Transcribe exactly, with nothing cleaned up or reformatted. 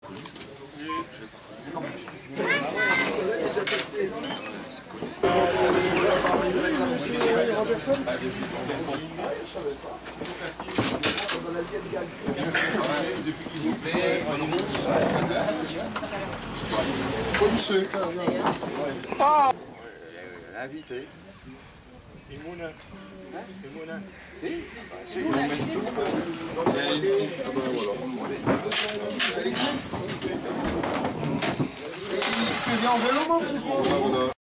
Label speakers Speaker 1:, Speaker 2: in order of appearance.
Speaker 1: connu. Je l'ai pas connu.
Speaker 2: Ah,
Speaker 1: l'invité.
Speaker 2: Et Mouna. Et Mouna.
Speaker 1: Si, si.
Speaker 3: Tu viens en vélo, moi,